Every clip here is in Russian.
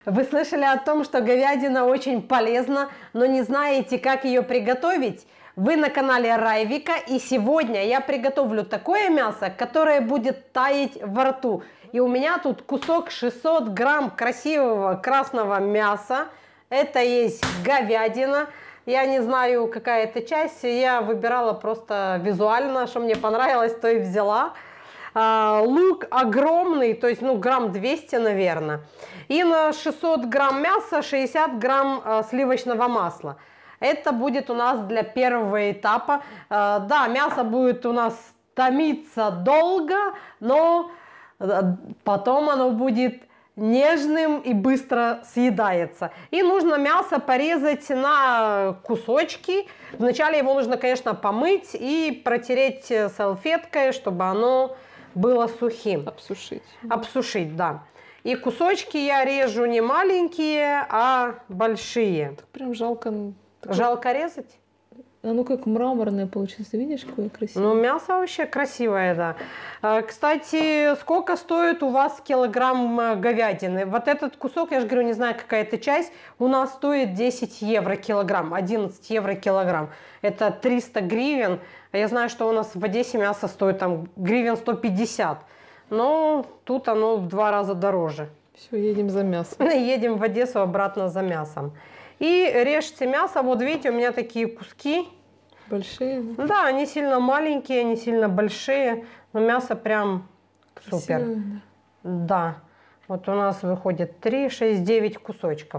Вы слышали о том, что говядина очень полезна, но не знаете, как ее приготовить? Вы на канале Райвика, и сегодня я приготовлю такое мясо, которое будет таять во рту. И у меня тут кусок 600 грамм красивого красного мяса. Это есть говядина. Я не знаю, какая это часть, я выбирала просто визуально, что мне понравилось, то и взяла. Лук огромный, то есть грамм 200, наверное. И на 600 грамм мяса 60 грамм сливочного масла. Это будет у нас для первого этапа. Да, мясо будет у нас томиться долго, но потом оно будет нежным и быстро съедается. И нужно мясо порезать на кусочки. Вначале его нужно, конечно, помыть и протереть салфеткой, чтобы оно было сухим. Обсушить. Обсушить, да. И кусочки я режу не маленькие, а большие. Так прям жалко. Жалко резать? Оно как мраморное получится. Видишь, какое красивое? Ну, мясо вообще красивое, да. Кстати, сколько стоит у вас килограмм говядины? Вот этот кусок, я же говорю, не знаю, какая это часть, у нас стоит 10 евро килограмм, 11 евро килограмм. Это 300 гривен. Я знаю, что у нас в Одессе мясо стоит там гривен 150. Но тут оно в 2 раза дороже. Все, едем за мясом. Едем в Одессу обратно за мясом. И режьте мясо. Вот видите, у меня такие куски. Большие? Да, они сильно маленькие, они сильно большие. Но мясо прям супер. Красивое, да. Да. Вот у нас выходит 3, 6, 9 кусочков.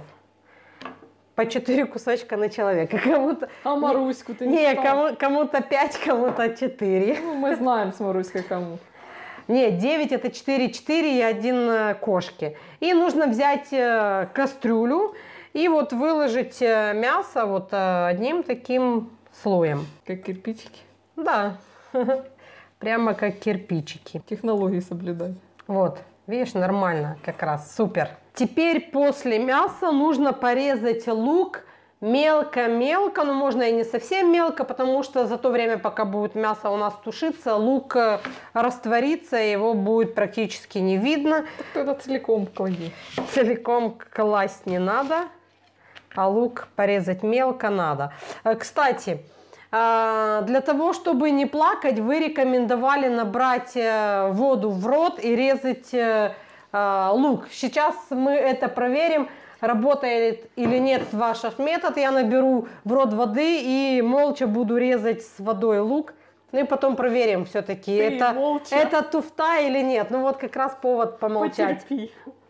По 4 кусочка на человека. Кому-то... А Маруську ты не Не, кому-то 5, кому-то 4. Ну, мы знаем с Маруськой кому. Нет, 9 это 4 и 1 кошки. И нужно взять кастрюлю и вот выложить мясо вот одним таким слоем. Как кирпичики. Да, прямо как кирпичики. Технологии соблюдать. Вот, видишь, нормально как раз, супер. Теперь после мяса нужно порезать лук мелко-мелко, но можно и не совсем мелко, потому что за то время, пока будет мясо у нас тушиться, лук растворится, его будет практически не видно. Так тогда целиком клади. Целиком класть не надо, а лук порезать мелко надо. Кстати, для того, чтобы не плакать, вы рекомендовали набрать воду в рот и резать лук. Сейчас мы это проверим, работает или нет ваш метод. Я наберу в рот воды и молча буду резать с водой лук. Ну и потом проверим все-таки, это туфта или нет. Ну вот как раз повод помолчать. Потерпи.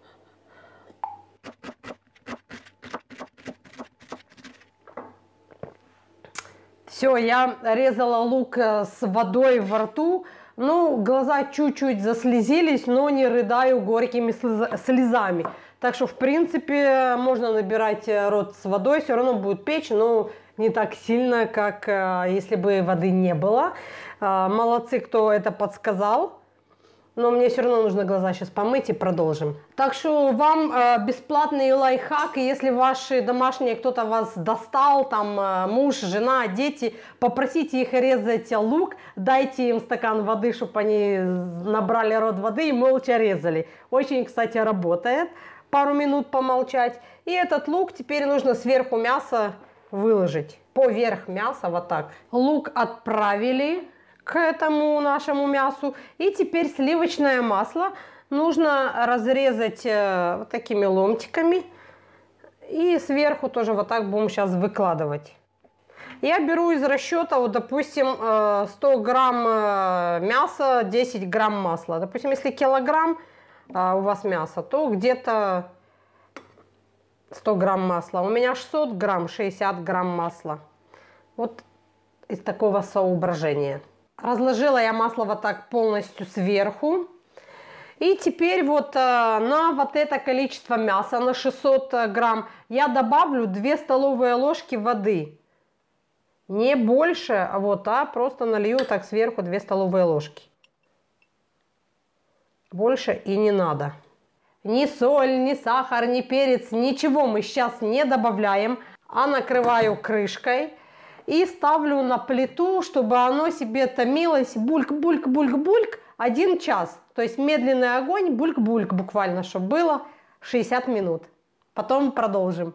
Все, я резала лук с водой во рту. Ну, глаза чуть-чуть заслезились, но не рыдаю горькими слезами. Так что, в принципе, можно набирать рот с водой, все равно будет печь, но не так сильно, как если бы воды не было. Молодцы, кто это подсказал. Но мне все равно нужно глаза сейчас помыть и продолжим. Так что вам бесплатный лайфхак, если ваши домашние, кто-то вас достал, там муж, жена, дети, попросите их резать лук, дайте им стакан воды, чтобы они набрали рот воды и молча резали. Очень, кстати, работает. Пару минут помолчать. И этот лук теперь нужно сверху мяса выложить. Поверх мяса вот так. Лук отправили к этому нашему мясу. И теперь сливочное масло нужно разрезать вот такими ломтиками. И сверху тоже вот так будем сейчас выкладывать. Я беру из расчета, вот, допустим, 100 грамм мяса, 10 грамм масла. Допустим, если килограмм у вас мяса, то где-то 100 грамм масла. У меня 600 грамм, 60 грамм масла. Вот из такого соображения. Разложила я масло вот так полностью сверху. И теперь вот на вот это количество мяса, на 600 грамм, я добавлю 2 столовые ложки воды. Не больше, а просто налью так сверху 2 столовые ложки. Больше и не надо. Ни соль, ни сахар, ни перец, ничего мы сейчас не добавляем, а накрываю крышкой. И ставлю на плиту, чтобы оно себе томилось бульк-бульк-бульк-бульк 1 час. То есть медленный огонь, бульк-бульк буквально, чтобы было 60 минут. Потом продолжим.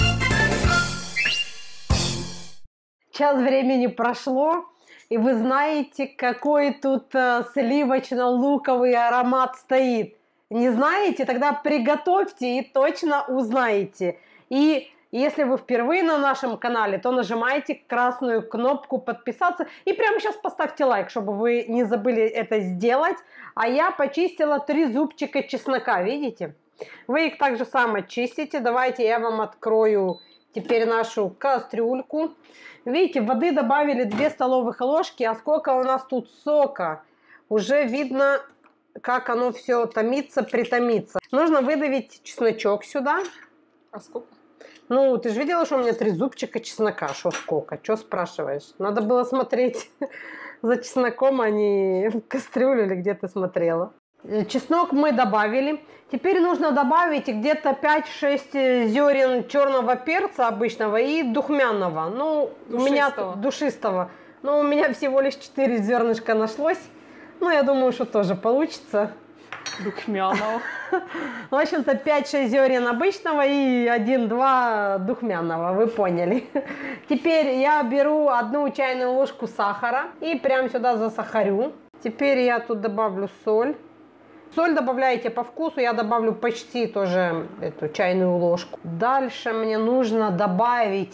Час времени прошло, и вы знаете, какой тут сливочно-луковый аромат стоит. Не знаете? Тогда приготовьте и точно узнаете. И если вы впервые на нашем канале, то нажимайте красную кнопку подписаться и прямо сейчас поставьте лайк, чтобы вы не забыли это сделать. А я почистила 3 зубчика чеснока, видите? Вы их так же само чистите. Давайте я вам открою теперь нашу кастрюльку. Видите, воды добавили 2 столовых ложки, а сколько у нас тут сока. Уже видно, как оно все томится, притомится. Нужно выдавить чесночок сюда. А сколько? Ну, ты же видела, что у меня 3 зубчика чеснока. Что сколько? Что спрашиваешь? Надо было смотреть за чесноком, а не в кастрюлю или где ты смотрела. Чеснок мы добавили. Теперь нужно добавить где-то 5-6 зерен черного перца обычного и духмяного. Ну, у меня душистого. Но у меня всего лишь 4 зернышка нашлось. Ну, я думаю, что тоже получится. Духмяного. В общем-то, 5-6 зерен обычного и 1-2 духмяного, вы поняли. Теперь я беру 1 чайную ложку сахара и прям сюда засахарю. Теперь я тут добавлю соль. Соль добавляете по вкусу, я добавлю почти тоже эту чайную ложку. Дальше мне нужно добавить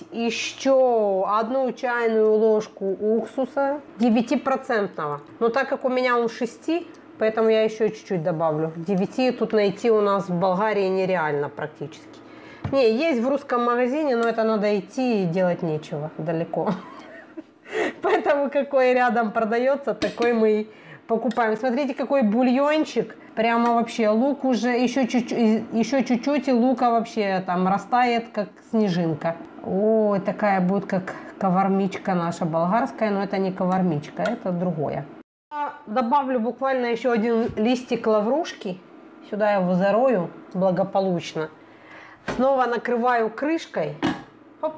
еще 1 чайную ложку уксуса 9%. Но так как у меня он 6, поэтому я еще чуть-чуть добавлю. 9 тут найти у нас в Болгарии нереально практически. Не, есть в русском магазине, но это надо идти и делать нечего, далеко. Поэтому какой рядом продается, такой мы и покупаем. Смотрите, какой бульончик. Прямо вообще лук уже еще чуть-чуть, и лука вообще там растает, как снежинка. Ой, такая будет, как кавармичка наша болгарская, но это не кавармичка, это другое. Добавлю буквально еще 1 листик лаврушки. Сюда я его зарою благополучно. Снова накрываю крышкой. Оп.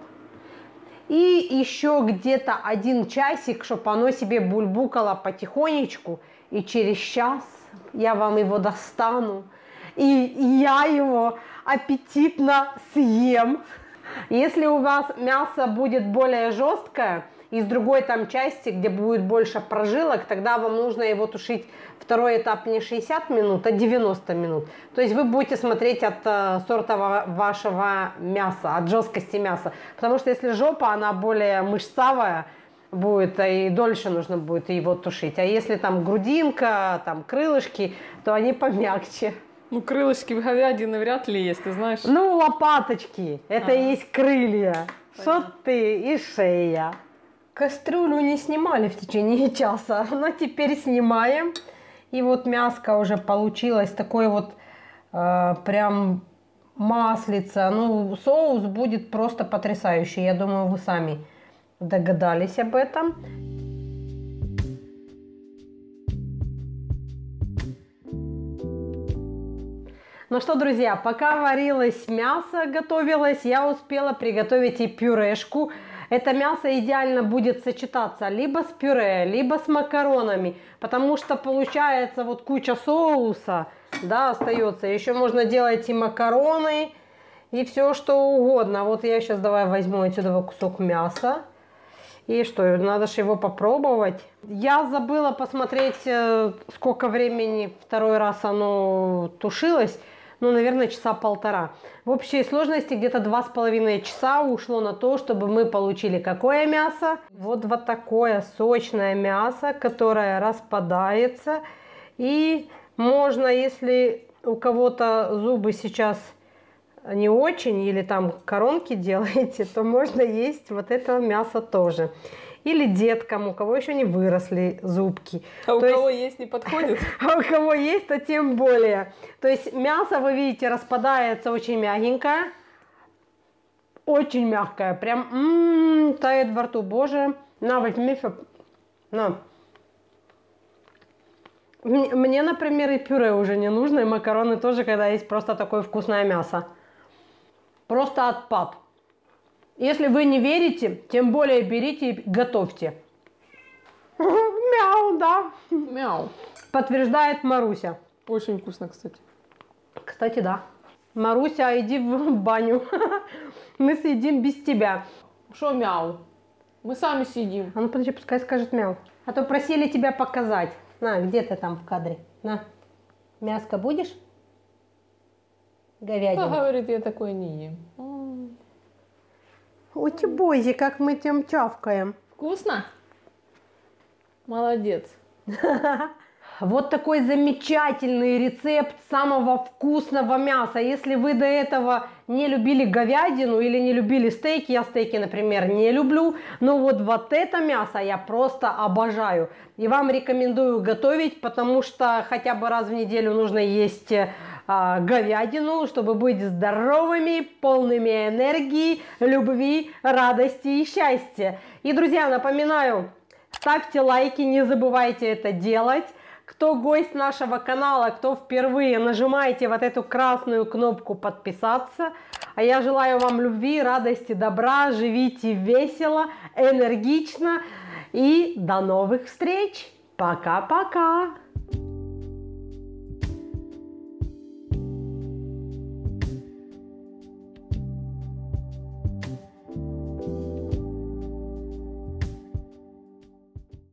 И еще где-то 1 часик, чтобы оно себе бульбукало потихонечку. И через час я вам его достану. И я его аппетитно съем. Если у вас мясо будет более жесткое, из другой там части, где будет больше прожилок, тогда вам нужно его тушить 2-й этап не 60 минут, а 90 минут. То есть вы будете смотреть от сорта вашего мяса, от жесткости мяса. Потому что если жопа, она более мышцавая будет, и дольше нужно будет его тушить. А если там грудинка, там крылышки, то они помягче. Ну, крылышки в говядине вряд ли есть, ты знаешь. Ну, лопаточки, это и есть крылья. Что ты и шея. Кастрюлю не снимали в течение часа, но теперь снимаем. И вот мяско уже получилось такой вот прям маслица. Ну, соус будет просто потрясающий. Я думаю, вы сами догадались об этом. Ну что, друзья, пока варилось мясо, готовилось, я успела приготовить и пюрешку. Это мясо идеально будет сочетаться либо с пюре, либо с макаронами, потому что получается вот куча соуса, да, остается. Еще можно делать и макароны, и все что угодно. Вот я сейчас давай возьму отсюда кусок мяса. И что, надо же его попробовать. Я забыла посмотреть, сколько времени 2-й раз оно тушилось. Ну, наверное, часа 1,5. В общей сложности где-то 2,5 часа ушло на то, чтобы мы получили какое мясо? Вот такое сочное мясо, которое распадается. И можно, если у кого-то зубы сейчас не очень, или там коронки делаете, то можно есть вот это мясо тоже. Или деткам, у кого еще не выросли зубки. А у кого есть, не подходит? А у кого есть, то тем более. То есть мясо, вы видите, распадается очень мягенькое. Очень мягкое. Прям тает во рту. Боже, на, возьми. На. Мне, например, и пюре уже не нужно, и макароны тоже, когда есть просто такое вкусное мясо. Просто отпад. Если вы не верите, тем более берите и готовьте. Мяу, да. Мяу. Подтверждает Маруся. Очень вкусно, кстати. Кстати, да. Маруся, иди в баню. Мы съедим без тебя. Что мяу? Мы сами съедим. А ну подожди, пускай скажет мяу. А то просили тебя показать. На, где ты там в кадре? На. Мяско будешь? Говядину. Кто говорит, я такое не ем? Ой, ты бойся, как мы тем чавкаем. Вкусно? Молодец. Вот такой замечательный рецепт самого вкусного мяса. Если вы до этого не любили говядину или не любили стейки, я стейки, например, не люблю, но вот это мясо я просто обожаю. И вам рекомендую готовить, потому что хотя бы раз в неделю нужно есть говядину, чтобы быть здоровыми, полными энергии, любви, радости и счастья. И, друзья, напоминаю, ставьте лайки, не забывайте это делать. Кто гость нашего канала, кто впервые, нажимайте вот эту красную кнопку подписаться. А я желаю вам любви, радости, добра, живите весело, энергично и до новых встреч. Пока-пока.